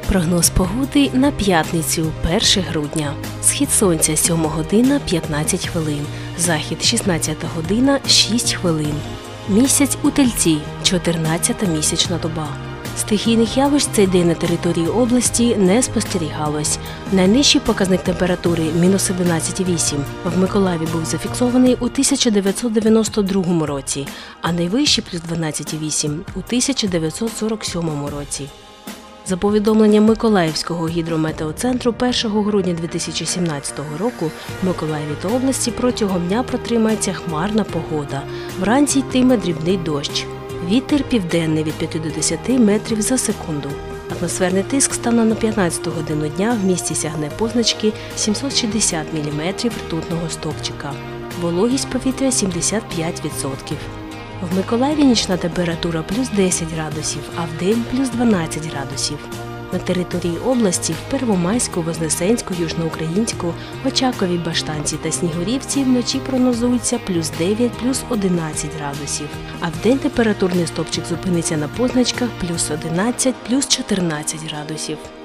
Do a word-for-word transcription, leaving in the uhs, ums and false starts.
Прогноз погоди на п'ятницю, перше грудня. Схід сонця сьома година п'ятнадцять хвилин, захід шістнадцята година шість хвилин. Місяць у Тельці, чотирнадцята місячна доба. Стихійних явищ цей день на території області не спостерігалось. Найнижчий показник температури – мінус одинадцять цілих вісім десятих. В Миколаєві був зафіксований у тисяча дев'ятсот дев'яносто другому році, а найвищий – плюс дванадцять цілих вісім десятих – у тисяча дев'ятсот сорок сьомому році. За повідомленням Миколаївського гідрометеоцентру, першого грудня дві тисячі сімнадцятого року в Миколаєві та області протягом дня протримається хмарна погода. Вранці йтиме дрібний дощ. Вітер південний від п'яти до десяти метрів за секунду. Атмосферний тиск станом на п'ятнадцяту годину дня в місті сягне позначки сімсот шістдесят міліметрів ртутного стовпчика. Вологість повітря – сімдесят п'ять відсотків. В Миколаєві нічна температура плюс десять градусів, а вдень плюс дванадцять градусів. На території області в Первомайську, Вознесенську, Южноукраїнську, Очаковій, Баштанці та Снігурівці вночі прогнозується плюс дев'ять, плюс одинадцять градусів, а вдень температурний стовпчик зупиниться на позначках плюс одинадцять, плюс чотирнадцять градусів.